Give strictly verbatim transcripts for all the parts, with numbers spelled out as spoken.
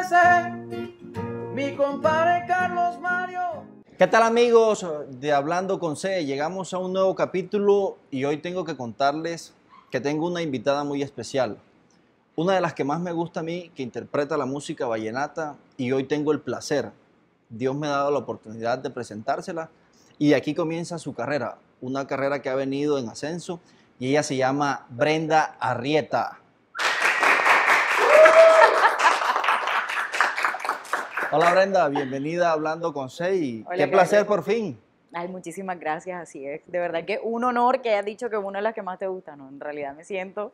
C, mi compadre Carlos Mario. ¿Qué tal, amigos de Hablando con C? Llegamos a un nuevo capítulo y hoy tengo que contarles que tengo una invitada muy especial. Una de las que más me gusta a mí, que interpreta la música vallenata, y hoy tengo el placer. Dios me ha dado la oportunidad de presentársela y aquí comienza su carrera, una carrera que ha venido en ascenso, y ella se llama Brenda Arrieta. Hola Brenda, bienvenida a Hablando con C y Hola, qué placer Carlos. por fin. Ay, muchísimas gracias, así es. De verdad que un honor que hayas dicho que una de las que más te gusta, ¿no? En realidad me siento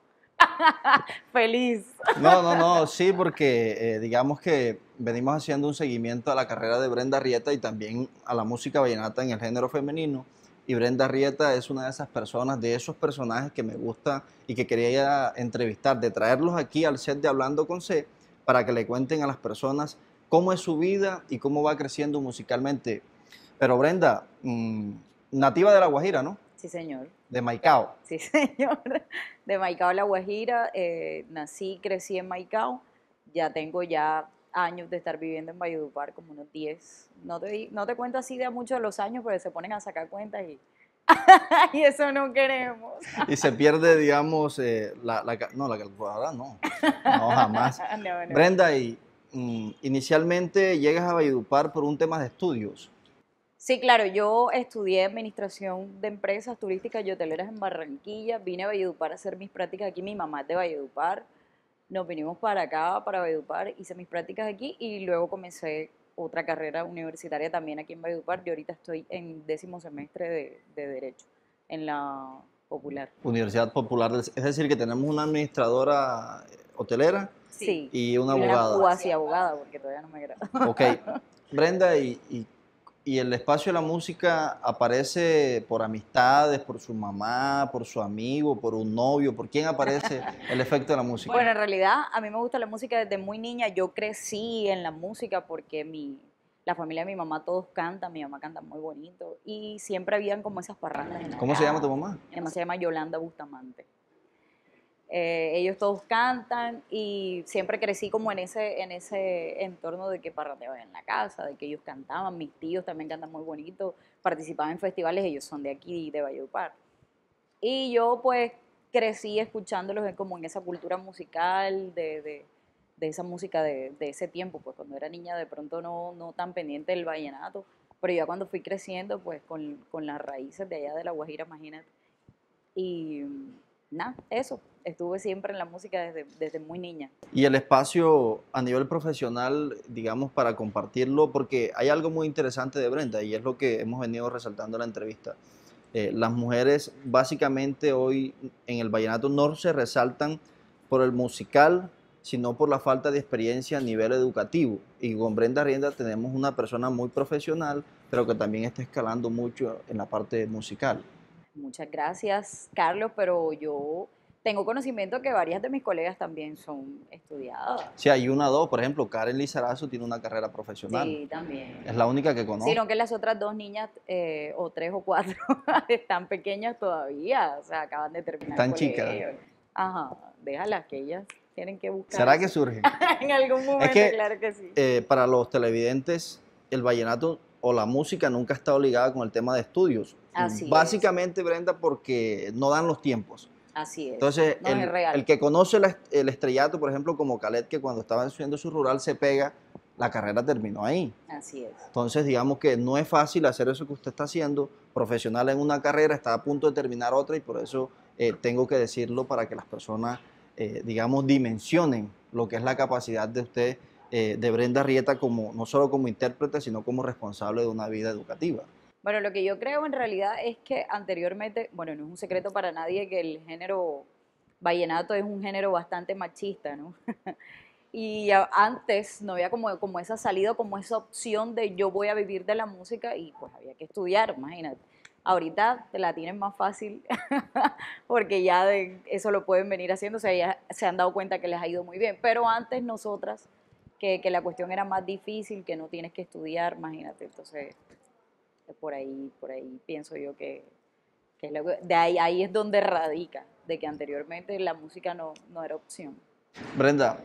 feliz. No, no, no, sí, porque eh, digamos que venimos haciendo un seguimiento a la carrera de Brenda Arrieta y también a la música vallenata en el género femenino. Y Brenda Arrieta es una de esas personas, de esos personajes que me gusta y que quería entrevistar, de traerlos aquí al set de Hablando con C para que le cuenten a las personas cómo es su vida y cómo va creciendo musicalmente. Pero Brenda, mmm, nativa de La Guajira, ¿no? Sí, señor. De Maicao. Sí, señor. De Maicao, La Guajira. Eh, nací, crecí en Maicao. Ya tengo ya años de estar viviendo en Valledupar, como unos diez. No te, di- no te cuento así de muchos de los años, porque se ponen a sacar cuentas y, y eso no queremos. Y se pierde, digamos, eh, la, la ca- no, la calculadora no, no, jamás. No, no. Brenda, y mm, inicialmente llegas a Valledupar por un tema de estudios. Sí, claro, yo estudié administración de empresas turísticas y hoteleras en Barranquilla, vine a Valledupar a hacer mis prácticas aquí, mi mamá es de Valledupar, nos vinimos para acá, para Valledupar, hice mis prácticas aquí y luego comencé otra carrera universitaria también aquí en Valledupar. Yo ahorita estoy en décimo semestre de, de Derecho en la Popular. Universidad Popular, del- es decir, que tenemos una administradora eh, hotelera Sí, y una y una abogada. cuasi abogada, porque todavía no me grado. Ok, Brenda, y, y, y el espacio de la música aparece por amistades, por su mamá, por su amigo, por un novio, ¿por quién aparece el efecto de la música? Bueno, en realidad a mí me gusta la música desde muy niña. Yo crecí en la música porque mi, la familia de mi mamá todos cantan, mi mamá canta muy bonito y siempre habían como esas parrandas en la ¿Cómo se llama tu casa. mamá? Mi mamá se llama Yolanda Bustamante. Eh, ellos todos cantan y siempre crecí como en ese, en ese entorno de que parrandeaban en la casa, de que ellos cantaban, mis tíos también cantan muy bonito, participaban en festivales, ellos son de aquí, de Valledupar. Y yo pues crecí escuchándolos en- como en esa cultura musical, de, de, de esa música de, de ese tiempo, pues cuando era niña de pronto no, no tan pendiente del vallenato, pero ya cuando fui creciendo pues con, con las raíces de allá de La Guajira, imagínate. Y nada, eso, estuve siempre en la música desde, desde muy niña. Y el espacio a nivel profesional, digamos, para compartirlo, porque hay algo muy interesante de Brenda y es lo que hemos venido resaltando en la entrevista. Eh, las mujeres básicamente hoy en el vallenato no se resaltan por el musical, sino por la falta de experiencia a nivel educativo. Y con Brenda Arrieta tenemos una persona muy profesional, pero que también está escalando mucho en la parte musical. Muchas gracias, Carlos, pero yo tengo conocimiento que varias de mis colegas también son estudiadas. Si hay una o dos, por ejemplo, Karen Lizarazo tiene una carrera profesional. Sí, también. Es la única que conozco. Sino que las otras dos niñas, eh, o tres o cuatro, están pequeñas todavía, o sea, acaban de terminar Tan el chicas. colegio. Ajá, déjalas que ellas tienen que buscar. ¿Será que surgen? En algún momento, Es que claro que sí. eh, para los televidentes, el vallenato o la música nunca ha estado ligada con el tema de estudios. Así es. Básicamente, Brenda, porque no dan los tiempos. Así es. Entonces, No, el, es real. el que conoce la- el estrellato, por ejemplo, como Calet, que cuando estaba haciendo su rural se pega, la carrera terminó ahí. Así es. Entonces, digamos que no es fácil hacer eso que usted está haciendo, profesional en una carrera, está a punto de terminar otra y por eso eh, tengo que decirlo para que las personas, eh, digamos, dimensionen lo que es la capacidad de usted, eh, de Brenda Arrieta, como, no solo como intérprete, sino como responsable de una vida educativa. Bueno, lo que yo creo en realidad es que anteriormente, bueno, no es un secreto para nadie que el género vallenato es un género bastante machista, ¿no? Y a- antes no había como, como esa salida, como esa opción de yo voy a vivir de la música y pues había que estudiar, imagínate. Ahorita te la tienen más fácil porque ya de eso lo pueden venir haciendo, o sea, ya se han dado cuenta que les ha ido muy bien. Pero antes nosotras, que, que la cuestión era más difícil, que no tienes que estudiar, imagínate. Entonces, por ahí, por ahí pienso yo que, que es lo que- de ahí, ahí es donde radica, de que anteriormente la música no, no era opción. Brenda,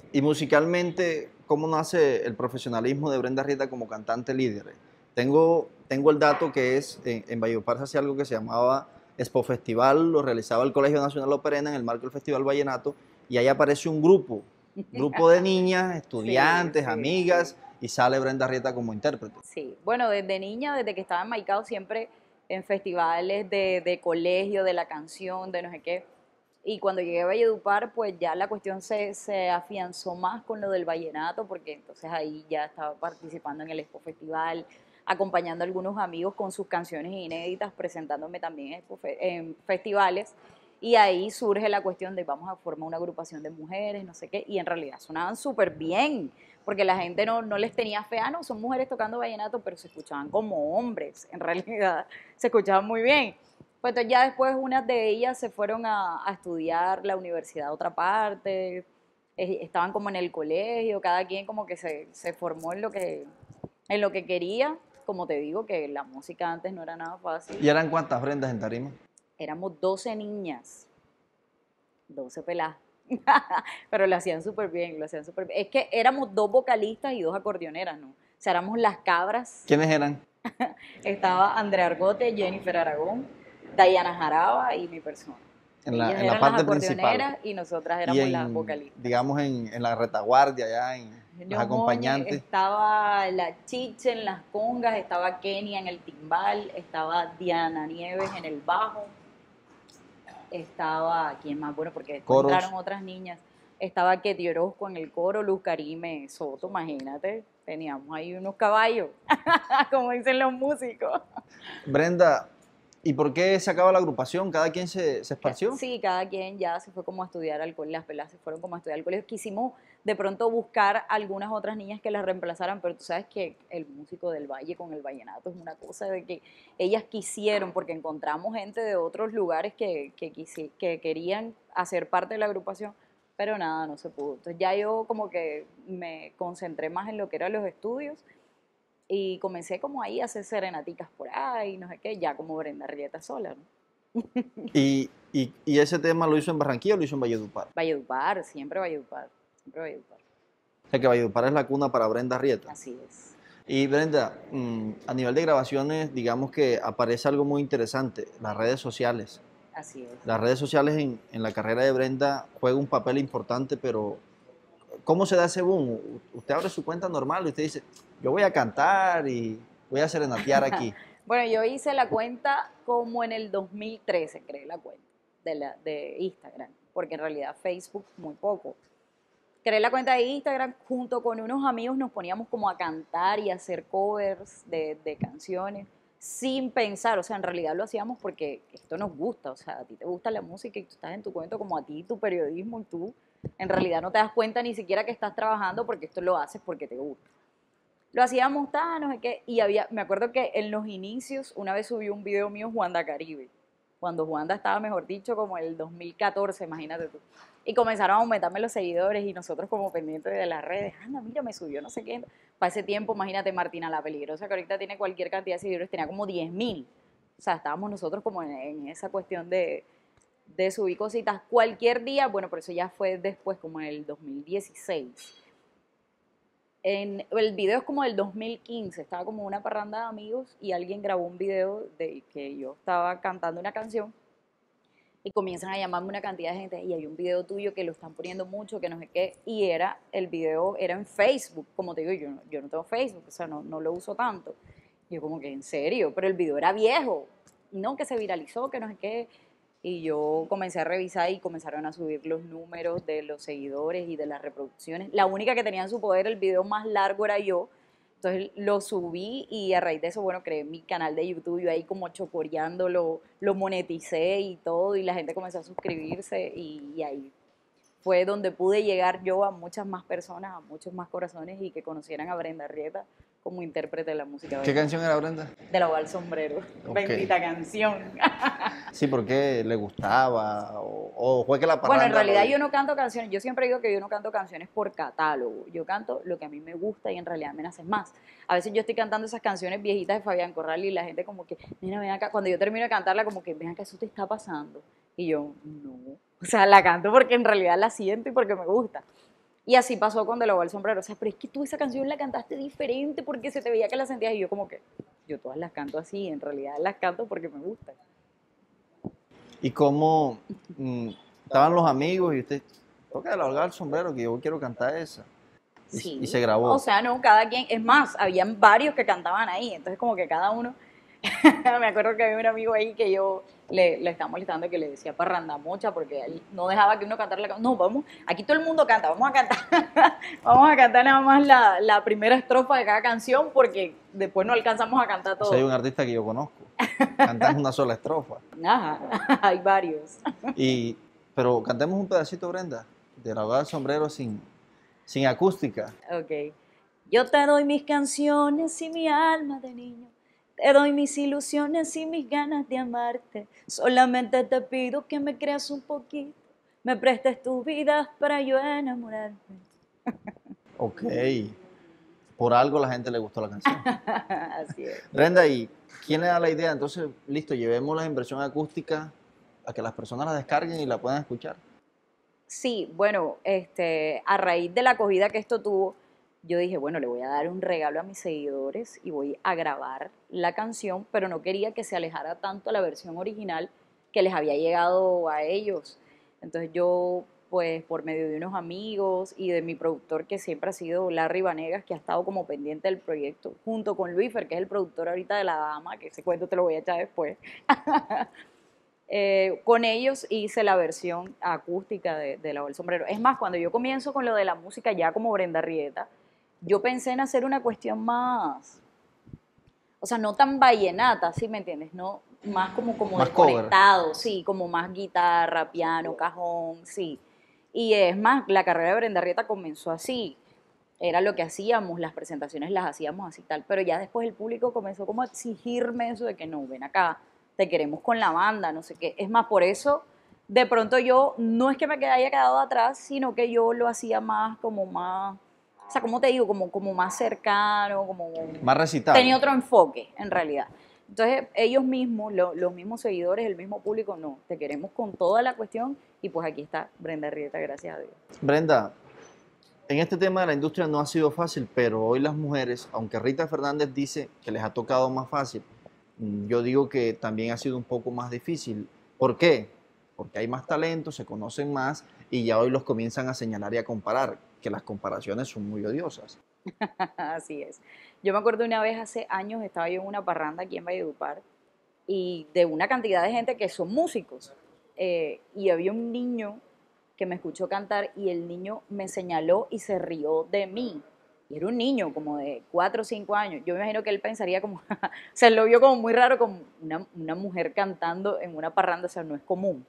Y musicalmente, ¿cómo nace el profesionalismo de Brenda Rieta como cantante líder? Tengo, tengo el dato que es, en, en Valledupar se hacía algo que se llamaba Expo Festival, lo realizaba el Colegio Nacional Operena en el marco del Festival Vallenato, y ahí aparece un grupo, grupo de niñas, estudiantes, sí, amigas, sí. y sale Brenda Rieta como intérprete. Sí, bueno, desde niña, desde que estaba en Maicao, siempre en festivales de, de colegio, de la canción, de no sé qué. Y cuando llegué a Valledupar, pues ya la cuestión se, se afianzó más con lo del vallenato, porque entonces ahí ya estaba participando en el Expo Festival, acompañando a algunos amigos con sus canciones inéditas, presentándome también en, expo fe- en festivales. Y ahí surge la cuestión de vamos a formar una agrupación de mujeres, no sé qué, y en realidad sonaban súper bien, porque la gente no, no les tenía fe, ah, no, son mujeres tocando vallenato, pero se escuchaban como hombres, en realidad se escuchaban muy bien. Pues entonces ya después unas de ellas se fueron a, a estudiar la universidad a otra parte, eh, estaban como en el colegio, cada quien como que se, se formó en lo que, en lo que quería, como te digo, que la música antes no era nada fácil. ¿Y eran cuántas Brendas en tarima? Éramos doce niñas, doce peladas. Pero lo hacían súper bien, lo hacían súper bien. Es que éramos dos vocalistas y dos acordeoneras, ¿no? O sea, éramos las cabras. ¿Quiénes eran? Estaba Andrea Argote, Jennifer Aragón, Dayana Jaraba y mi persona. En la, Ellas en la eran las parte principal. acordeoneras y nosotras Y éramos las en, vocalistas. digamos, en, en la retaguardia, ya en las Yo, Moñe, acompañantes. estaba la Chiche en las congas, estaba Kenia en el timbal, estaba Diana Nieves en el bajo, estaba, ¿quién más? Bueno, porque después Coros. entraron otras niñas. Estaba Ketty Orozco en el coro, Luz Karime Soto, imagínate. Teníamos ahí unos caballos, como dicen los músicos. Brenda, ¿y por qué se acaba la agrupación? ¿Cada quien se, se esparció? Sí, cada quien ya se fue como a estudiar al colegio, las pelas se fueron como a estudiar al colegio. Quisimos de pronto buscar algunas otras niñas que las reemplazaran, pero tú sabes que el músico del valle con el vallenato es una cosa de que ellas quisieron, porque encontramos gente de otros lugares que, que, quisi- que querían hacer parte de la agrupación, pero nada, no se pudo. Entonces ya yo como que me concentré más en lo que eran los estudios y comencé como ahí a hacer serenaticas por ahí, no sé qué, ya como Brenda Rieta sola, ¿no? ¿Y, y, y ese tema lo hizo en Barranquilla o lo hizo en Valledupar? Valledupar, siempre Valledupar, siempre Valledupar. O sea que Valledupar es la cuna para Brenda Rieta. Así es. Y Brenda, mm, a nivel de grabaciones, digamos que aparece algo muy interesante, las redes sociales. Así es. Las redes sociales en, en la carrera de Brenda juegan un papel importante, pero ¿cómo se da ese boom? U- Usted abre su cuenta normal y usted dice, yo voy a cantar y voy a serenatear aquí. Bueno, yo hice la cuenta como en el dos mil trece, creé la cuenta de, la, de Instagram, porque en realidad Facebook muy poco. Creé la cuenta de Instagram, junto con unos amigos nos poníamos como a cantar y a hacer covers de, de canciones, sin pensar, o sea, en realidad lo hacíamos porque esto nos gusta, o sea, a ti te gusta la música y tú estás en tu cuento como a ti, tu periodismo y tú, en realidad no te das cuenta ni siquiera que estás trabajando porque esto lo haces porque te gusta. Lo hacíamos tan, no sé qué, y había, me acuerdo que en los inicios, una vez subió un video mío Juanda Caribe, cuando Juanda estaba, mejor dicho, como el dos mil catorce, imagínate tú. Y comenzaron a aumentarme los seguidores y nosotros como pendientes de las redes, anda, mira, me subió no sé qué. Para ese tiempo, imagínate, Martina la Peligrosa, que ahorita tiene cualquier cantidad de seguidores, tenía como diez mil. O sea, estábamos nosotros como en, en esa cuestión de, de subir cositas. Cualquier día, bueno, pero eso ya fue después, como en el dos mil dieciséis. En, el video es como del dos mil quince, estaba como una parranda de amigos y alguien grabó un video de que yo estaba cantando una canción y comienzan a llamarme una cantidad de gente y hay un video tuyo que lo están poniendo mucho, que no sé qué, y era, el video era en Facebook, como te digo, yo, no- yo no tengo Facebook, o sea, no, no lo uso tanto. Yo como que, en serio, pero el video era viejo, no, que se viralizó, que no sé qué, y yo comencé a revisar y comenzaron a subir los números de los seguidores y de las reproducciones. La única que tenía en su poder el video más largo era yo. Entonces lo subí y a raíz de eso, bueno, creé mi canal de YouTube, yo ahí como chocoreando, lo, lo moneticé y todo, y la gente comenzó a suscribirse y, y ahí fue donde pude llegar yo a muchas más personas, a muchos más corazones y que conocieran a Brenda Rieta como intérprete de la música ¿Qué vallenata. canción era Brenda? De la Val Sombrero. Ok. Bendita canción. Sí, porque le gustaba o, o fue que la Bueno, en parranda realidad lo- yo no canto canciones, yo siempre digo que yo no canto canciones por catálogo, yo canto lo que a mí me gusta y en realidad me nace más. A veces yo estoy cantando esas canciones viejitas de Fabián Corral y la gente como que, mira, ven acá, cuando yo termino de cantarla como que, ven acá, eso te está pasando. Y yo, no, o sea, la canto porque en realidad la siento y porque me gusta. Y así pasó con De la Voz al Sombrero. O sea, pero es que tú esa canción la cantaste diferente porque se te veía que la sentías. Y yo como que, yo todas las canto así, en realidad las canto porque me gustan. ¿Y cómo mm, estaban los amigos y usted, toca De la Voz al Sombrero, que yo quiero cantar esa? Y, Sí. y se grabó. O sea, no, cada quien, es más, habían varios que cantaban ahí, entonces como que cada uno, me acuerdo que había un amigo ahí que yo le, le estaba molestando que le decía parrandamocha porque él no dejaba que uno cantara la canción. No, vamos, aquí todo el mundo canta, vamos a cantar, vamos a cantar nada más la, la primera estrofa de cada canción porque después no alcanzamos a cantar todo. O sea, hay un artista que yo conozco, cantan una sola estrofa. Ajá, hay varios. Y, pero cantemos un pedacito, Brenda, de La Voz al Sombrero sin, sin acústica. Ok. Yo te doy mis canciones y mi alma de niño. Te doy mis ilusiones y mis ganas de amarte. Solamente te pido que me creas un poquito. Me prestes tus vidas para yo enamorarme. Ok. Por algo la gente le gustó la canción. Así es. Brenda, ¿y quién le da la idea? Entonces, listo, llevémosla en versión acústica a que las personas la descarguen y la puedan escuchar. Sí, bueno, este, a raíz de la acogida que esto tuvo, yo dije, bueno, le voy a dar un regalo a mis seguidores y voy a grabar la canción, pero no quería que se alejara tanto la versión original que les había llegado a ellos. Entonces yo, pues por medio de unos amigos y de mi productor que siempre ha sido Larry Vanegas, que ha estado como pendiente del proyecto, junto con Luifer, que es el productor ahorita de La Dama, que ese cuento te lo voy a echar después. Eh, con ellos hice la versión acústica de, de La Voz al Sombrero. Es más, cuando yo comienzo con lo de la música ya como Brenda Rieta, yo pensé en hacer una cuestión más, o sea, no tan vallenata, ¿sí me entiendes? No, más como, como Más desconectado, sí, como más guitarra, piano, cajón, sí. Y es más, la carrera de Brenda Rieta comenzó así, era lo que hacíamos, las presentaciones las hacíamos así tal, pero ya después el público comenzó como a exigirme eso de que no, ven acá, te queremos con la banda, no sé qué. Es más, por eso de pronto yo, no es que me haya quedado atrás, sino que yo lo hacía más como más, o sea, como te digo, como, como más cercano, como... Más recitado. Tenía otro enfoque, en realidad. Entonces, ellos mismos, lo, los mismos seguidores, el mismo público, no, te queremos con toda la cuestión y pues aquí está Brenda Rieta, gracias a Dios. Brenda, en este tema de la industria no ha sido fácil, pero hoy las mujeres, aunque Rita Fernández dice que les ha tocado más fácil, yo digo que también ha sido un poco más difícil. ¿Por qué? Porque hay más talento, se conocen más y ya hoy los comienzan a señalar y a comparar, que las comparaciones son muy odiosas. Así es. Yo me acuerdo una vez hace años, estaba yo en una parranda aquí en Valledupar y de una cantidad de gente que son músicos. Eh, y había un niño que me escuchó cantar y el niño me señaló y se rió de mí. Y era un niño como de cuatro o cinco años. Yo me imagino que él pensaría como, o sea, él lo vio como muy raro, como una, una mujer cantando en una parranda, o sea, no es común.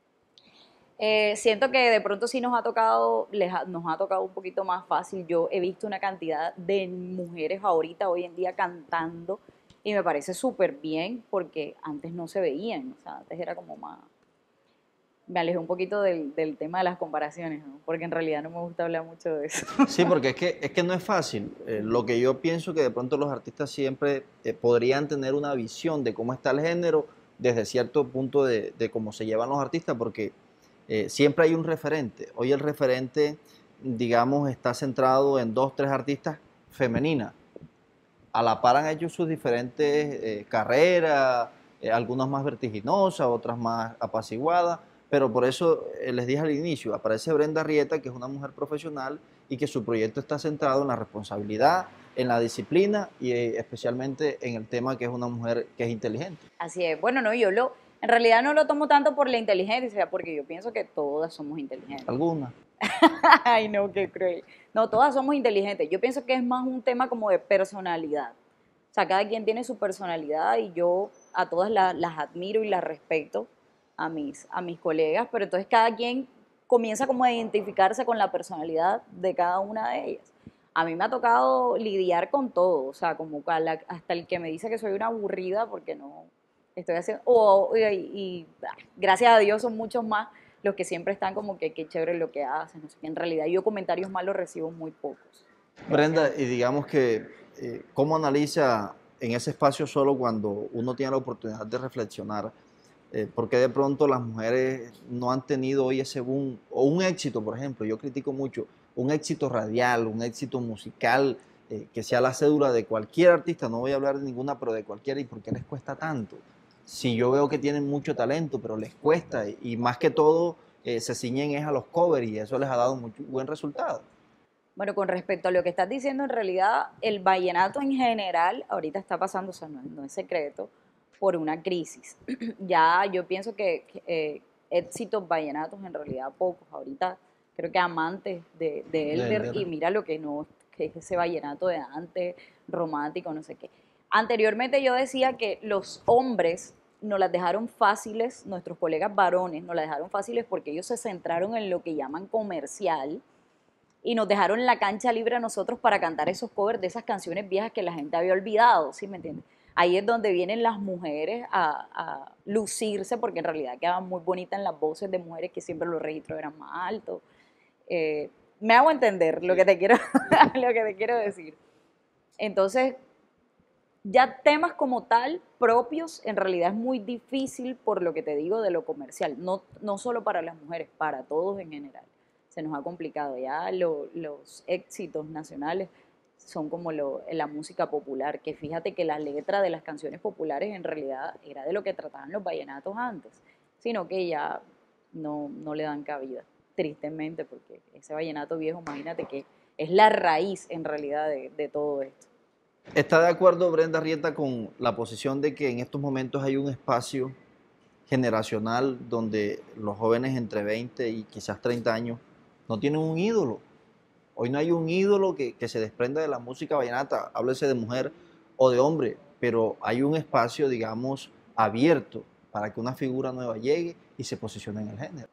Eh, siento que de pronto sí nos ha tocado, les ha, nos ha tocado un poquito más fácil. Yo he visto una cantidad de mujeres ahorita, hoy en día, cantando y me parece súper bien porque antes no se veían, o sea, antes era como más... Me alejé un poquito del, del tema de las comparaciones, ¿no? Porque en realidad no me gusta hablar mucho de eso. Sí, porque es que, es que no es fácil. Eh, lo que yo pienso que de pronto los artistas siempre eh, podrían tener una visión de cómo está el género desde cierto punto de, de cómo se llevan los artistas, porque eh, siempre hay un referente. Hoy el referente, digamos, está centrado en dos, tres artistas femeninas. A la par han hecho sus diferentes eh, carreras, eh, algunas más vertiginosas, otras más apaciguadas. Pero por eso eh, les dije al inicio, aparece Brenda Rieta, que es una mujer profesional y que su proyecto está centrado en la responsabilidad, en la disciplina y eh, especialmente en el tema que es una mujer que es inteligente. Así es. Bueno, no, yo lo, en realidad no lo tomo tanto por la inteligencia, porque yo pienso que todas somos inteligentes. ¿Alguna? Ay, no, qué cruel. No, todas somos inteligentes. Yo pienso que es más un tema como de personalidad. O sea, cada quien tiene su personalidad y yo a todas la, las admiro y las respeto. A mis, a mis colegas, pero entonces cada quien comienza como a identificarse con la personalidad de cada una de ellas. A mí me ha tocado lidiar con todo, o sea, como la, hasta el que me dice que soy una aburrida porque no estoy haciendo, oh, y, y gracias a Dios son muchos más los que siempre están como que qué chévere lo que hacen, no sé qué. En realidad yo comentarios malos recibo muy pocos. Brenda, y digamos que, eh, ¿cómo analiza en ese espacio solo cuando uno tiene la oportunidad de reflexionar? Eh, ¿Por qué de pronto las mujeres no han tenido hoy ese boom o un éxito, por ejemplo? Yo critico mucho un éxito radial, un éxito musical, eh, que sea la cédula de cualquier artista, no voy a hablar de ninguna, pero de cualquiera, ¿y por qué les cuesta tanto? Si yo veo que tienen mucho talento, pero les cuesta, y, y más que todo eh, se ciñen es a los covers y eso les ha dado mucho buen resultado. Bueno, con respecto a lo que estás diciendo, en realidad el vallenato en general ahorita está pasando, o sea, no, no es secreto, por una crisis. Ya yo pienso que, que, eh, éxitos vallenatos en realidad pocos. Ahorita creo que amantes de, de Elder y mira lo que no, que es ese vallenato de antes, romántico, no sé qué. Anteriormente yo decía que los hombres nos las dejaron fáciles, nuestros colegas varones nos las dejaron fáciles porque ellos se centraron en lo que llaman comercial y nos dejaron la cancha libre a nosotros para cantar esos covers de esas canciones viejas que la gente había olvidado, ¿sí me entiendes? Ahí es donde vienen las mujeres a, a lucirse, porque en realidad quedaban muy bonitas en las voces de mujeres que siempre los registros eran más altos. Eh, me hago entender lo que te quiero, lo que te quiero decir. Entonces, ya temas como tal, propios, en realidad es muy difícil por lo que te digo de lo comercial, no, no solo para las mujeres, para todos en general. Se nos ha complicado ya lo, los éxitos nacionales son como lo, la música popular, que fíjate que la letra de las canciones populares en realidad era de lo que trataban los vallenatos antes, sino que ya no, no le dan cabida, tristemente, porque ese vallenato viejo, imagínate que es la raíz en realidad de, de todo esto. ¿Está de acuerdo Brenda Rieta con la posición de que en estos momentos hay un espacio generacional donde los jóvenes entre veinte y quizás treinta años no tienen un ídolo? Hoy no hay un ídolo que, que se desprenda de la música vallenata, háblese de mujer o de hombre, pero hay un espacio, digamos, abierto para que una figura nueva llegue y se posicione en el género.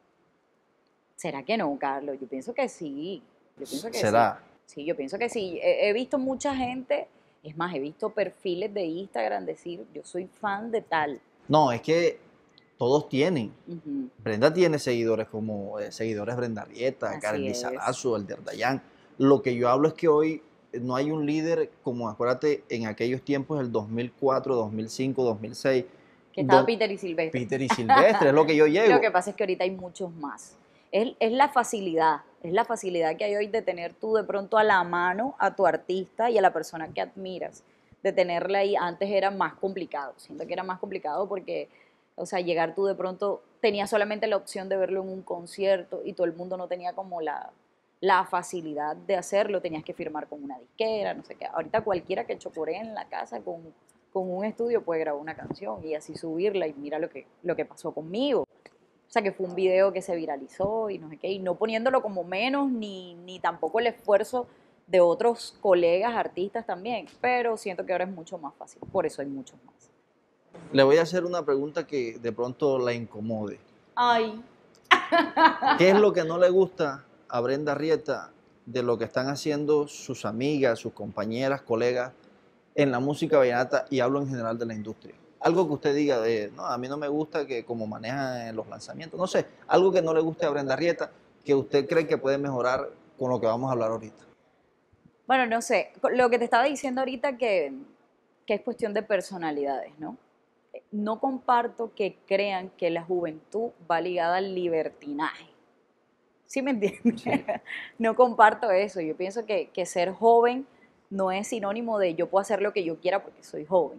¿Será que no, Carlos? Yo pienso que sí. Yo pienso que ¿Será? sí. Sí, yo pienso que sí. He, he visto mucha gente, es más, he visto perfiles de Instagram decir, yo soy fan de tal. No, es que todos tienen. Ujú. Brenda tiene seguidores como eh, seguidores Brenda Rieta, Karen Así es. Lizarazo, Elder Dayan. Lo que yo hablo es que hoy no hay un líder como, acuérdate, en aquellos tiempos, el dos mil cuatro, dos mil cinco, dos mil seis. Que estaba Don Peter y Silvestre. Peter y Silvestre, es lo que yo llego. Lo que pasa es que ahorita hay muchos más. Es, es la facilidad, es la facilidad que hay hoy de tener tú de pronto a la mano a tu artista y a la persona que admiras, de tenerla ahí. Antes era más complicado, siento que era más complicado porque, o sea, llegar tú de pronto, tenías solamente la opción de verlo en un concierto y todo el mundo no tenía como la, la facilidad de hacerlo, tenías que firmar con una disquera, no sé qué. Ahorita cualquiera que chocoree en la casa con, con un estudio puede grabar una canción y así subirla y mira lo que, lo que pasó conmigo. O sea, que fue un video que se viralizó y no sé qué, y no poniéndolo como menos, ni, ni tampoco el esfuerzo de otros colegas artistas también, pero siento que ahora es mucho más fácil, por eso hay muchos más. Le voy a hacer una pregunta que de pronto la incomode. Ay. ¿Qué es lo que no le gusta a Brenda Rieta de lo que están haciendo sus amigas, sus compañeras, colegas en la música vallenata, y hablo en general de la industria? Algo que usted diga de, no, a mí no me gusta que como manejan los lanzamientos, no sé, algo que no le guste a Brenda Rieta, que usted cree que puede mejorar con lo que vamos a hablar ahorita. Bueno, no sé, lo que te estaba diciendo ahorita que, que es cuestión de personalidades, ¿no? No comparto que crean que la juventud va ligada al libertinaje. ¿Sí me entiendes? Sí. No comparto eso. Yo pienso que, que ser joven no es sinónimo de yo puedo hacer lo que yo quiera porque soy joven.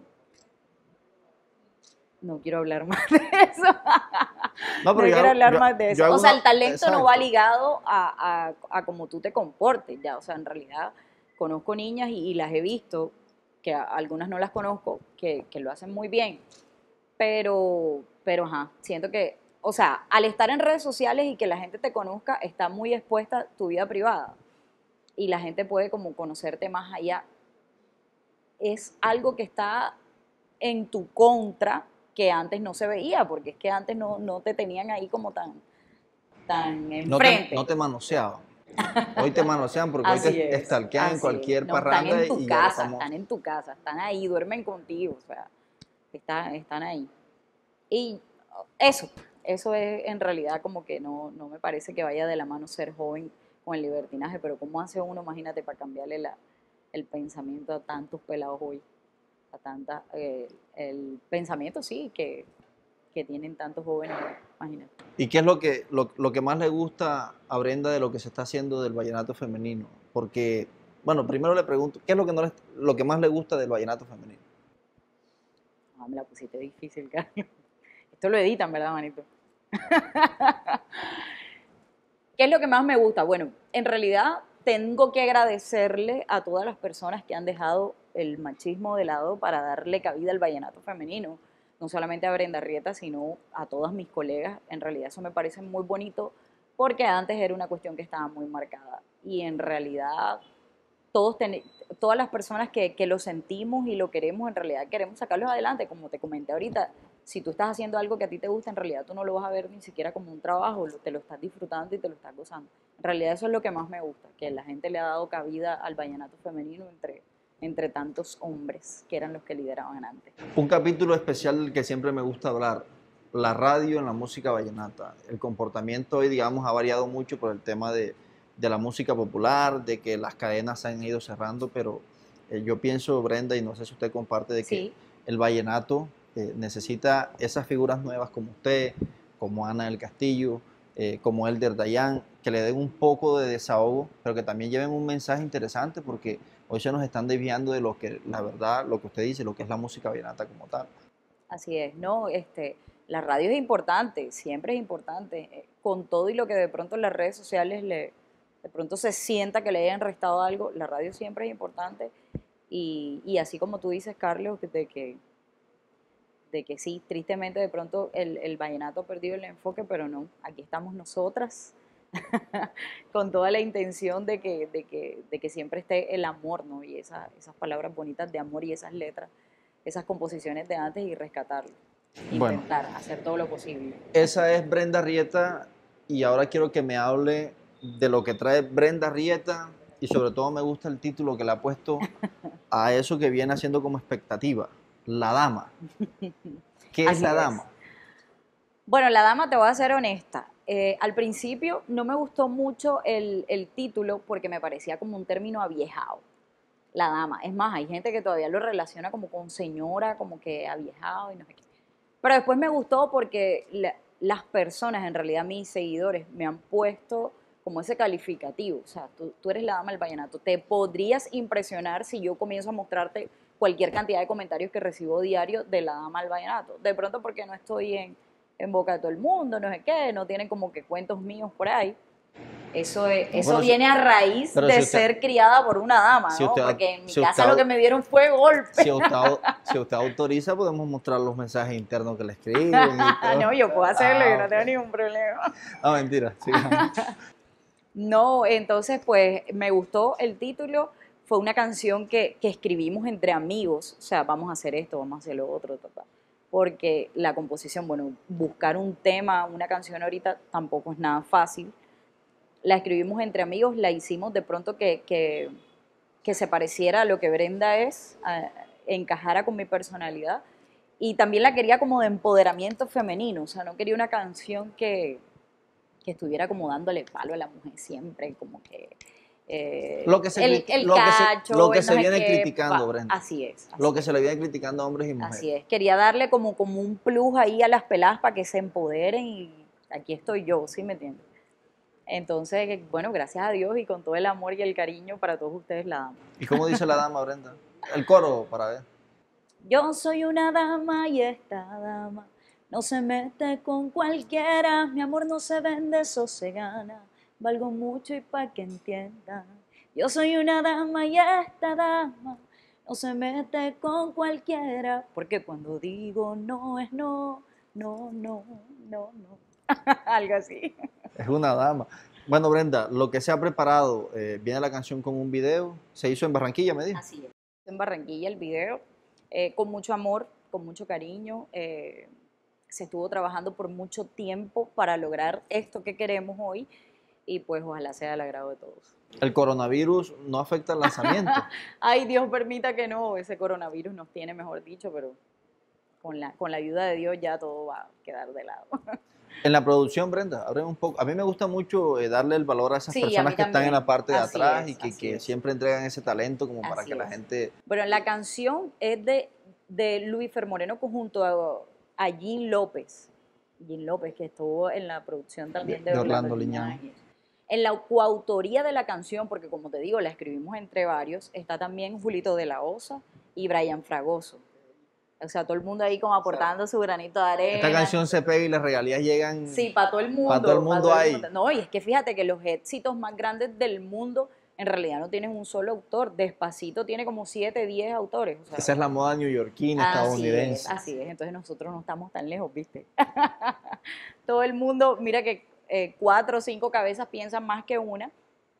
No quiero hablar más de eso. No, pero no quiero hablar yo, más de eso. O sea, una, el talento exacto. No va ligado a, a, a cómo tú te comportes, ya. O sea, en realidad conozco niñas y, y las he visto, que a, algunas no las conozco, que, que lo hacen muy bien. Pero, pero, ajá, siento que, o sea, al estar en redes sociales y que la gente te conozca, está muy expuesta tu vida privada. Y la gente puede como conocerte más allá. Es algo que está en tu contra, que antes no se veía, porque es que antes no, no te tenían ahí como tan, tan enfrente. No te, no te manoseaban. Hoy te manosean porque así hoy te estalquean en cualquier no, parranda. Están en tu y casa, estamos... están en tu casa, están ahí, duermen contigo, o sea, están, están ahí. Y eso, eso es en realidad como que no, no me parece que vaya de la mano ser joven con el libertinaje, pero ¿cómo hace uno, imagínate, para cambiarle la, el pensamiento a tantos pelados hoy? A tanta, eh, el pensamiento sí, que, que tienen tantos jóvenes, imagínate. ¿Y qué es lo que, lo, lo que más le gusta a Brenda de lo que se está haciendo del vallenato femenino? Porque, bueno, primero le pregunto, ¿qué es lo que, no le- lo que más le gusta del vallenato femenino? Ah, me la pusiste difícil, Carlos. Esto lo editan, ¿verdad, manito? ¿Qué es lo que más me gusta? Bueno, en realidad tengo que agradecerle a todas las personas que han dejado el machismo de lado para darle cabida al vallenato femenino. No solamente a Brenda Rieta, sino a todas mis colegas. En realidad eso me parece muy bonito porque antes era una cuestión que estaba muy marcada. Y en realidad todos ten- todas las personas que, que lo sentimos y lo queremos, en realidad queremos sacarlos adelante. Como te comenté ahorita, si tú estás haciendo algo que a ti te gusta, en realidad tú no lo vas a ver ni siquiera como un trabajo, lo- te lo estás disfrutando y te lo estás gozando. En realidad eso es lo que más me gusta, que la gente le ha dado cabida al vallenato femenino entre, entre tantos hombres que eran los que lideraban antes. Un capítulo especial del que siempre me gusta hablar, la radio en la música vallenata. El comportamiento hoy, digamos, ha variado mucho por el tema de, de la música popular, de que las cadenas se han ido cerrando, pero eh, yo pienso, Brenda, y no sé si usted comparte, de que Sí, el vallenato eh, necesita esas figuras nuevas como usted, como Ana del Castillo, eh, como Elder Dayan, que le den un poco de desahogo, pero que también lleven un mensaje interesante, porque hoy se nos están desviando de lo que, la verdad, lo que usted dice, lo que es la música vallenata como tal. así es, ¿no? Este, la radio es importante, siempre es importante, eh, con todo y lo que de pronto en las redes sociales le, de pronto se sienta que le hayan restado algo, la radio siempre es importante y, y así como tú dices, Carlos, de que, de que sí, tristemente de pronto el, el vallenato ha perdido el enfoque, pero no, aquí estamos nosotras con toda la intención de que, de que, de que siempre esté el amor, ¿no? Y esa- esas palabras bonitas de amor y esas letras, esas composiciones de antes y rescatarlo. Bueno, Intentar hacer todo lo posible. esa es Brenda Rieta y ahora quiero que me hable de lo que trae Brenda Rieta y sobre todo me gusta el título que le ha puesto a eso que viene haciendo como expectativa, La Dama. ¿Qué es Así La es. Dama? Bueno, La Dama, te voy a ser honesta. Eh, al principio no me gustó mucho el, el título porque me parecía como un término aviejado. La Dama. Es más, hay gente que todavía lo relaciona como con señora, como que aviejado y no sé qué. Pero después me gustó porque la- las personas, en realidad mis seguidores, me han puesto como ese calificativo. O sea, tú, tú eres la dama del vallenato. Te podrías impresionar si yo comienzo a mostrarte cualquier cantidad de comentarios que recibo diario de la dama del vallenato. De pronto porque no estoy en, en boca de todo el mundo, no sé qué, no tienen como que cuentos míos por ahí. Eso, es- No, eso pero si- viene a raíz pero de si usted- ser criada por una dama, Si ¿no? usted, Porque en mi si casa usted, lo que me dieron fue golpe. si usted, si usted autoriza, podemos mostrar los mensajes internos que le escriben y todo. No, yo puedo hacerlo, Ah, yo no tengo ok. ningún problema. Ah, mentira, sigamos. No, entonces pues me gustó el título, fue una canción que, que escribimos entre amigos, o sea, vamos a hacer esto, vamos a hacer lo otro, ta, ta. Porque la composición, bueno, buscar un tema, una canción ahorita tampoco es nada fácil. La escribimos entre amigos, la hicimos de pronto que, que, que se pareciera a lo que Brenda es, a- encajara con mi personalidad. Y también la quería como de empoderamiento femenino, o sea, no quería una canción que, que estuviera como dándole palo a la mujer siempre, como que eh, Lo que se, el, criti- el lo que se, cacho, lo que el no se sé viene qué, criticando, pa- Brenda. así es, así Lo que es, se le viene criticando a hombres y mujeres. así es. Quería darle como, como un plus ahí a las peladas para que se empoderen y aquí estoy yo, ¿sí me entiendes? Entonces, bueno, gracias a Dios y con todo el amor y el cariño para todos ustedes la damos. ¿Y cómo dice la dama, Brenda? El coro, para ver. Yo soy una dama y esta dama no se mete con cualquiera, mi amor no se vende, eso se gana, valgo mucho y pa' que entiendan. Yo soy una dama y esta dama no se mete con cualquiera, porque cuando digo no es no, no, no, no, no. Algo así. Es una dama. Bueno, Brenda, lo que se ha preparado, eh, viene la canción con un video, se hizo en Barranquilla, me dijo. Así es. En Barranquilla el video, eh, con mucho amor, con mucho cariño. eh, se estuvo trabajando por mucho tiempo para lograr esto que queremos hoy y pues ojalá sea del agrado de todos. El coronavirus no afecta el lanzamiento. Ay, Dios permita que no, ese coronavirus nos tiene, mejor dicho, pero con la, con la ayuda de Dios ya todo va a quedar de lado. En la producción, Brenda, háblame un poco. A mí me gusta mucho eh, darle el valor a esas Sí, a personas mí que están en la también. parte de Así atrás es, y que, así que es. siempre entregan ese talento como para Así que la es. gente... Bueno, la canción es de, de Luis Fer Moreno junto a, a Jean López. Jim López, que estuvo en la producción también de, De Orlando, Orlando Liñán. Liñán. En la coautoría de la canción, porque como te digo, la escribimos entre varios, está también Julito de la Osa y Brian Fragoso. O sea, todo el mundo ahí como aportando su granito de arena. Esta canción se pega y las regalías llegan. Sí, para todo el mundo. Para todo el mundo pa' ahí. mundo. No, y es que fíjate que los éxitos más grandes del mundo en realidad no tienen un solo autor. Despacito tiene como siete, diez autores. O sea, Esa es la moda neoyorquina, así estadounidense. es, así es. Entonces nosotros no estamos tan lejos, ¿viste? Todo el mundo, mira que eh, cuatro o cinco cabezas piensan más que una.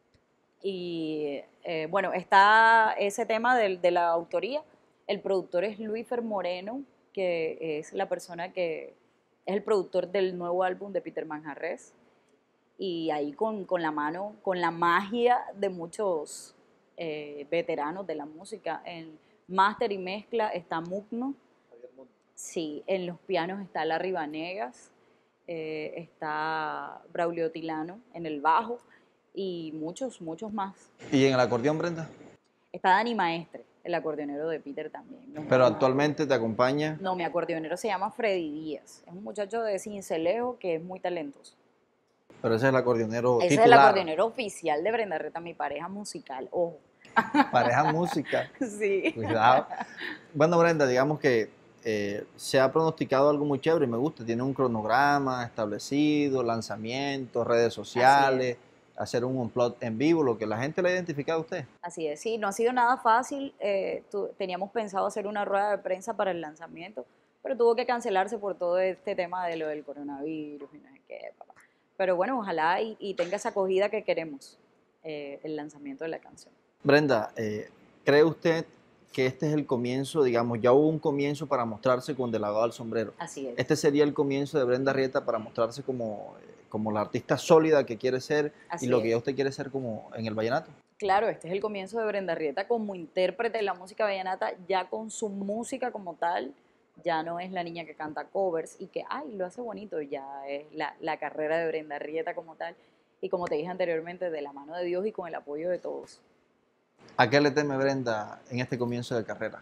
Y eh, bueno, está ese tema de, de la autoría. El productor es Luífer Moreno, que es la persona que es el productor del nuevo álbum de Peter Manjarrés. Y ahí con, con la mano, con la magia de muchos eh, veteranos de la música. En máster y mezcla está Mugno. Sí, en los pianos está Larry Vanegas, eh, está Braulio Tilano en el bajo y muchos, muchos más. ¿Y en el acordeón, Brenda? Está Dani Maestre, el acordeonero de Peter también. No, Pero no, actualmente te acompaña. No, mi acordeonero se llama Freddy Díaz. Es un muchacho de Cincelejo que es muy talentoso. Pero ese es el acordeonero Ese titular. es el acordeonero oficial de Brenda Reta, mi pareja musical. Ojo. Pareja música. Sí. Cuidado. Bueno, Brenda, digamos que eh, se ha pronosticado algo muy chévere y me gusta. Tiene un cronograma establecido, lanzamientos, redes sociales, hacer un unplug en vivo, lo que la gente le ha identificado a usted. Así es, sí, no ha sido nada fácil. Eh, tu, teníamos pensado hacer una rueda de prensa para el lanzamiento, pero tuvo que cancelarse por todo este tema de lo del coronavirus y no sé qué. Papá. Pero bueno, ojalá y, y tenga esa acogida que queremos, eh, el lanzamiento de la canción. Brenda, eh, ¿cree usted que este es el comienzo, digamos, ya hubo un comienzo para mostrarse con De la Gao al Sombrero? Así es. Este sería el comienzo de Brenda Rieta para mostrarse como, como la artista sólida que quiere ser Así y lo es. que ya usted quiere ser como en el vallenato. Claro, este es el comienzo de Brenda Rieta como intérprete de la música vallenata, ya con su música como tal. Ya no es la niña que canta covers y que, ay, lo hace bonito, ya es la, la carrera de Brenda Rieta como tal. Y como te dije anteriormente, de la mano de Dios y con el apoyo de todos. ¿A qué le teme Brenda en este comienzo de carrera?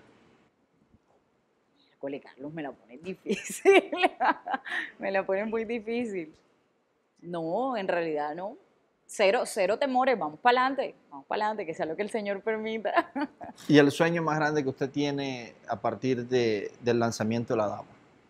Cole, Carlos, me la ponen difícil. Me la ponen muy difícil. No, en realidad no. Cero, cero temores, vamos para adelante, vamos para adelante, que sea lo que el Señor permita. ¿Y el sueño más grande que usted tiene a partir de, del lanzamiento de La Dama?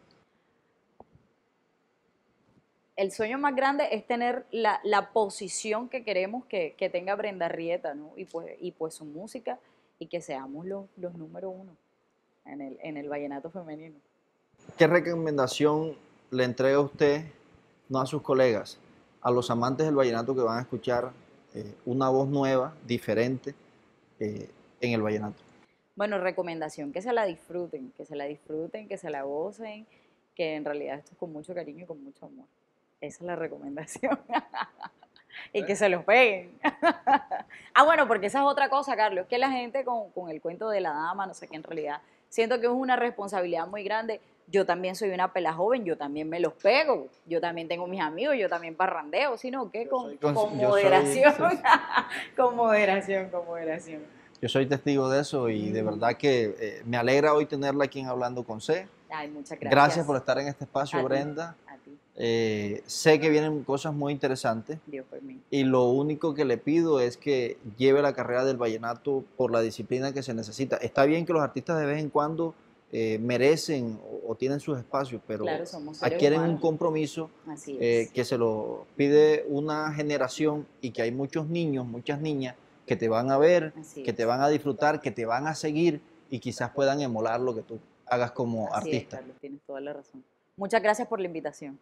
El sueño más grande es tener la, la posición que queremos que, que tenga Brenda Rieta, ¿no? Y pues, y pues su música, y que seamos los, los número uno en el, en el vallenato femenino. ¿Qué recomendación le entrega usted, no a sus colegas, a los amantes del vallenato que van a escuchar eh, una voz nueva, diferente eh, en el vallenato? Bueno, recomendación, que se la disfruten, que se la disfruten, que se la gocen, que en realidad esto es con mucho cariño y con mucho amor. Esa es la recomendación. Y que se los peguen. Ah, bueno, porque esa es otra cosa, Carlos, que la gente con, con el cuento de la dama, no sé qué, en realidad, siento que es una responsabilidad muy grande. Yo también soy una pela joven, yo también me los pego, yo también tengo mis amigos, yo también parrandeo, sino que con, con- con yo soy- moderación, sí, con moderación, con moderación. Yo soy testigo de eso y de verdad que eh, me alegra hoy tenerla aquí en Hablando con C. Ay, muchas gracias. Gracias por estar en este espacio, A ti, Brenda. a ti, Eh, sé que vienen cosas muy interesantes Dios por mí. y lo único que le pido es que lleve la carrera del vallenato por la disciplina que se necesita. Está bien que los artistas de vez en cuando eh, merecen o, o tienen sus espacios, pero Claro, somos seres adquieren un humanos. compromiso Así eh, es. que se lo pide una generación y que hay muchos niños, muchas niñas que te van a ver, Así que es. te van a disfrutar, que te van a seguir y quizás puedan emular lo que tú hagas como Así es, artista. Carlos, tienes toda la razón. Muchas gracias por la invitación.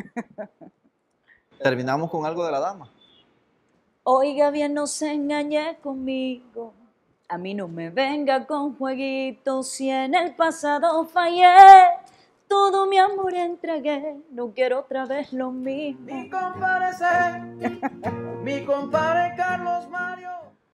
Terminamos con algo de la dama. Oiga bien, no se engañe conmigo. A mí no me venga con jueguitos. Si en el pasado fallé, todo mi amor entregué. No quiero otra vez lo mismo. Mi compadre C, mi compadre Carlos Mario.